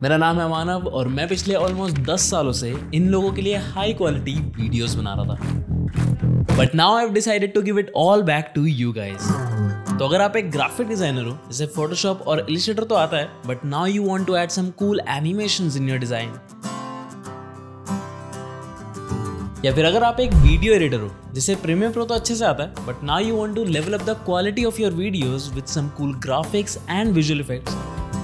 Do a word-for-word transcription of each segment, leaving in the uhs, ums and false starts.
मेरा नाम है मानव और मैं पिछले ऑलमोस्ट दस सालों से इन लोगों के लिए हाई क्वालिटी वीडियोस बना रहा था, but now I have decided to give it all back to you guys. तो अगर आप एक ग्राफिक डिजाइनर हो, जैसे फोटोशॉप और इलिस्ट्रेटर तो आता है, but now you want to add some cool animations in your design, या फिर अगर आप एक वीडियो एडिटर हो, जिसे प्रीमियर प्रो तो अच्छे से आता है, but now you want to level up the quality of your videos with some cool graphics and visual effects,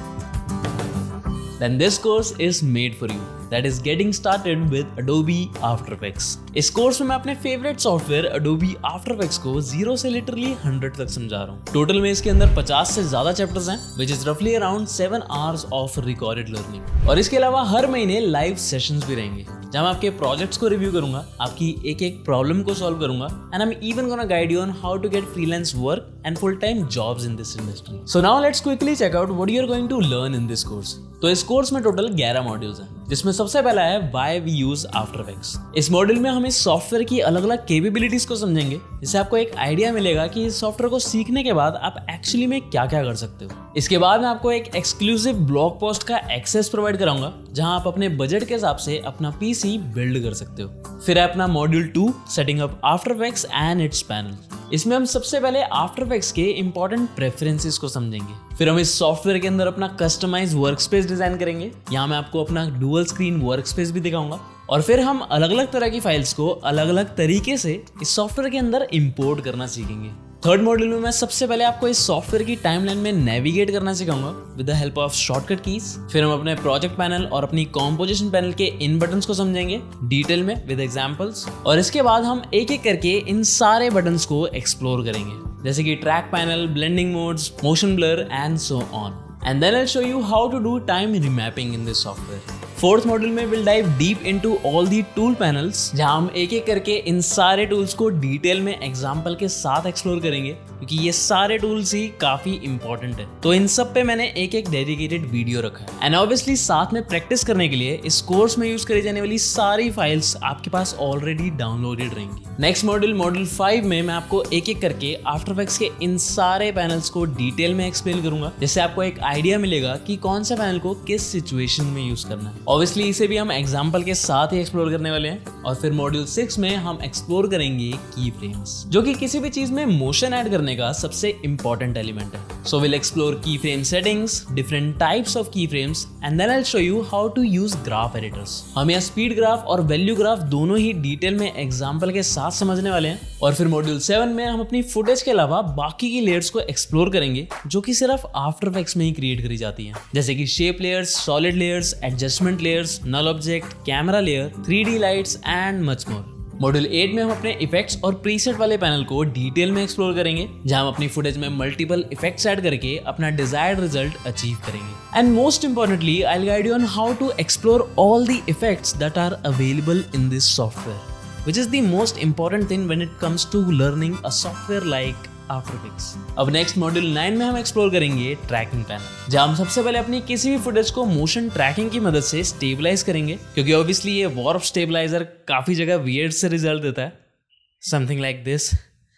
then this course is made for you. That is getting started with Adobe After Effects. इस course में मैं अपने favourite software Adobe After Effects को zero से literally hundred तक समझा रहा हूँ। टोटल में इसके अंदर पचास से ज्यादा चैप्टर्स हैं, which is roughly around seven hours of recorded learning. और इसके अलावा हर महीने लाइव सेशंस भी रहेंगे, जहाँ मैं आपके प्रोजेक्ट्स को रिव्यू करूंगा, आपकी एक एक प्रॉब्लम को सॉल्व करूंगा, and I'm even gonna guide you on how to get freelance work and full-time jobs in this industry. So now let's quickly check out what you're going to learn in this course. तो इस course में total ग्यारह modules हैं, जिसमें सबसे पहला है Why we use After Effects. इस मॉड्यूल में हम इस सॉफ्टवेयर की अलग अलग कैपेबिलिटीज को समझेंगे, जिससे आपको एक आइडिया मिलेगा कि इस सॉफ्टवेयर को सीखने के बाद आप एक्चुअली में क्या क्या कर सकते हो। इसके बाद मैं आपको एक एक्सक्लूसिव ब्लॉग पोस्ट का एक्सेस प्रोवाइड कराऊंगा, जहां आप अपने बजट के हिसाब से अपना पीसी बिल्ड कर सकते हो। फिर है अपना module two, setting up after effects and its panel. इसमें हम सबसे पहले आफ्टर इफेक्ट्स के इंपॉर्टेंट प्रेफरेंसेस को समझेंगे। फिर हम इस सॉफ्टवेयर के अंदर अपना कस्टमाइज वर्कस्पेस डिजाइन करेंगे। यहाँ मैं आपको अपना डुअल स्क्रीन वर्कस्पेस भी दिखाऊंगा। और फिर हम अलग अलग तरह की फाइल्स को अलग अलग तरीके से इस सॉफ्टवेयर के अंदर इंपोर्ट करना सीखेंगे। थर्ड मॉड्यूल में मैं सबसे पहले आपको इस सॉफ्टवेयर की टाइमलाइन में नेविगेट करना सिखाऊंगा with the help of shortcut keys. फिर हम अपने प्रोजेक्ट पैनल और अपनी कॉम्पोजिशन पैनल के इन बटन्स को समझेंगे डिटेल में विद एग्जांपल्स। और इसके बाद हम एक एक करके इन सारे बटन्स को एक्सप्लोर करेंगे, जैसे कि track panel, blending modes, motion blur and so on. And then I'll show you how to do time remapping in this software. Fourth module में will dive deep into all the tool panels, जहां हम एक एक करके इन सारे tools को detail में example के साथ एक्सप्लोर करेंगे, क्योंकि ये सारे टूल्स ही काफी इंपॉर्टेंट है। तो इन सब पे मैंने एक एक डेडिकेटेड वीडियो रखा है। एंड ऑब्वियसली साथ में प्रैक्टिस करने के लिए इस कोर्स में यूज करी जाने वाली सारी फाइल्स आपके पास ऑलरेडी डाउनलोडेड रहेंगी। नेक्स्ट मॉड्यूल मॉड्यूल फाइव में मैं आपको एक एक करके आफ्टर इफेक्ट्स के इन सारे पैनल्स को डिटेल में एक्सप्लेन करूंगा, जिससे आपको एक आइडिया मिलेगा कि कौन सा पैनल को किस सिचुएशन में यूज करना है। ऑब्वियसली इसे भी हम एग्जांपल के साथ ही एक्सप्लोर करने वाले हैं। और फिर मॉड्यूल सिक्स में हम एक्सप्लोर करेंगे की फ्रेम्स, जो कि किसी भी चीज में मोशन ऐड करने का सबसे इंपॉर्टेंट एलिमेंट है। So will explore key frame settings, different types of key frames, and then I will show you how to use graph editors. हम यहाँ स्पीड ग्राफ और वैल्यू ग्राफ दोनों ही डिटेल में एग्जांपल के साथ समझने वाले हैं। और फिर मॉड्यूल सेवन में हम अपनी फुटेज के अलावा बाकी की लेयर्स को एक्सप्लोर करेंगे, जो कि सिर्फ आफ्टर इफेक्ट्स में ही क्रिएट करी जाती हैं, जैसे कि shape layers, solid layers, adjustment layers, null object, camera layer, three D lights and much more. Module eight में हम अपने इफेक्ट्स और प्रीसेट वाले पैनल को डिटेल में एक्सप्लोर करेंगे, जहां हम अपनी फुटेज में मल्टीपल इफेक्ट्स ऐड करके अपना डिजायर्ड रिजल्ट अचीव करेंगे। And most importantly I will guide you on how to explore all the effects that are available in this software, which is the most important thing when it comes to learning a software like After Effects. अब next module nine में हम explore करेंगे trekking panel, जहां हम सबसे पहले अपनी किसी भी फुटेज को मोशन ट्रैकिंग की मदद से स्टेबलाइज करेंगे, क्योंकि ऑब्वियसली ये वार्प स्टेबलाइजर काफी जगह वियर्ड से रिजल्ट देता है, समथिंग लाइक दिस।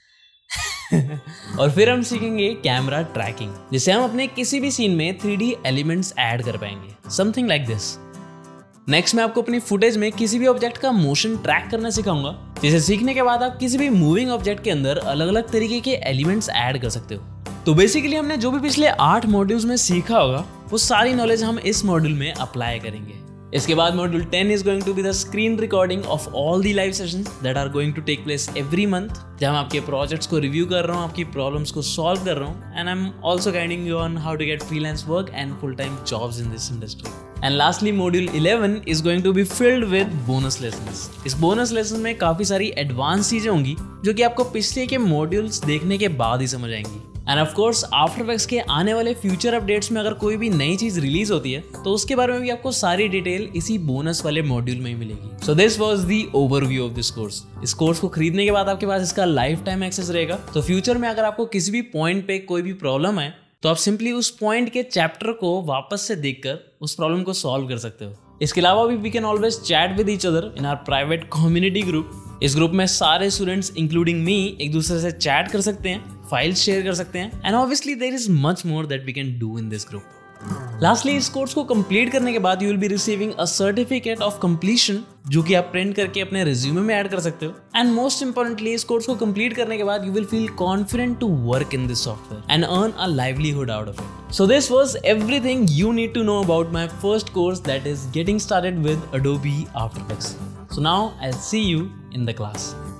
और फिर हम सीखेंगे कैमरा ट्रैकिंग, जिससे हम अपने किसी भी सीन में थ्री डी एलिमेंट्स ऐड कर पाएंगे, समथिंग लाइक दिस। नेक्स्ट मैं आपको अपनी फुटेज में किसी भी ऑब्जेक्ट का मोशन ट्रैक करना सिखाऊंगा, जिसे सीखने के बाद आप किसी भी मूविंग ऑब्जेक्ट के अंदर अलग अलग तरीके के एलिमेंट्स ऐड कर सकते हो। तो बेसिकली हमने जो भी पिछले आठ मॉड्यूल्स में सीखा होगा, वो सारी नॉलेज हम इस मॉड्यूल में अप्लाई करेंगे। इसके बाद module ten is going to be the screen recording of all the live sessions that are going to take place every month, जहां मैं आपके प्रोजेक्ट्स को रिव्यू कर रहा हूँ, आपकी प्रॉब्लम्स को सॉल्व कर रहा हूँ, and I am also guiding you on how to get freelance work and full time jobs in this industry. And lastly module eleven is going to be filled with bonus lessons. इस bonus lesson में काफी सारी advance चीजें होंगी, जो कि आपको पिछले के मॉड्यूल्स देखने के बाद ही समझ आएंगी। And of course After effects के आने वाले फ्यूचर अपडेट्स में अगर कोई भी नई चीज रिलीज होती है, तो उसके बारे में भी आपको सारी डिटेल इसी बोनस वाले मॉड्यूल में ही मिलेगी। So this was the overview of this course. इस कोर्स को खरीदने के बाद आपके पास इसका लाइफ टाइम एक्सेस रहेगा। तो फ्यूचर में अगर आपको किसी भी पॉइंट पे कोई भी प्रॉब्लम है, तो आप सिंपली उस पॉइंट के चैप्टर को वापस से देखकर उस प्रॉब्लम को सॉल्व कर सकते हो। इसके अलावा भी we can always chat with each other in our private community group. इस ग्रुप में सारे स्टूडेंट्स इंक्लूडिंग मी एक दूसरे से चैट कर सकते हैं, फाइल्स शेयर कर सकते हैं, and obviously there is much more that we can do in this group. Lastly इस कोर्स को कंप्लीट करने के बाद you will be receiving a certificate of completion जो कि आप प्रिंट करके अपने रिज्यूमे में ऐड कर सकते हो। एंड मोस्ट इंपॉर्टेंटली इस कोर्स को कंप्लीट करने के बाद you will feel confident to work in this software and earn a livelihood out of it. So this was everything you need to know about my first course that is getting started with Adobe After Effects. So now I'll see you in the class.